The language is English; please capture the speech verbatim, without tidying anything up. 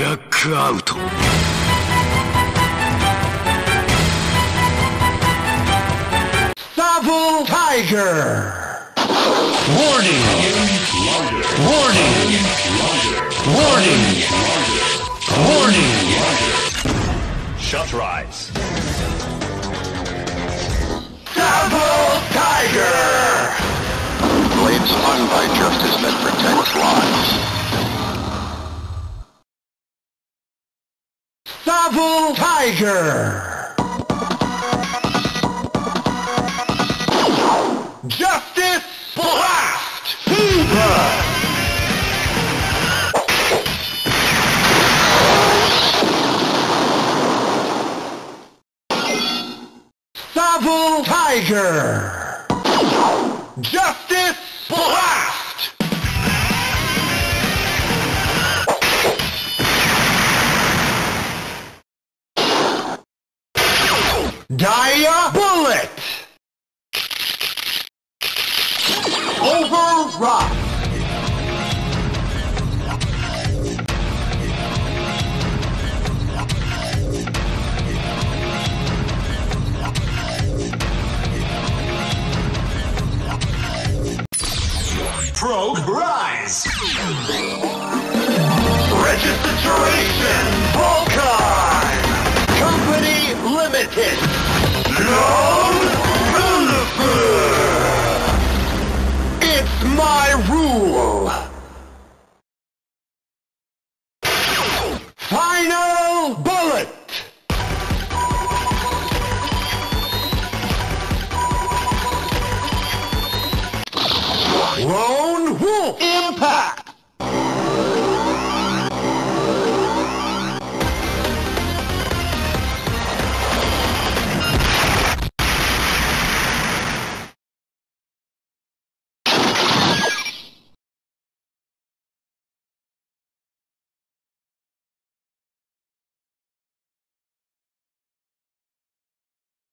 Blackout. Serval Tiger! Warning! Warning! Warning! Warning! Shut rise. Serval Tiger! Blade slung by justice that protects lives. Serval Tiger! Justice Blast! Fever! Serval Tiger! Justice Blast! Dia Bullet! Override! Probe rise. Register duration! Vulcan! Company Limited! No benefit! It's my rule!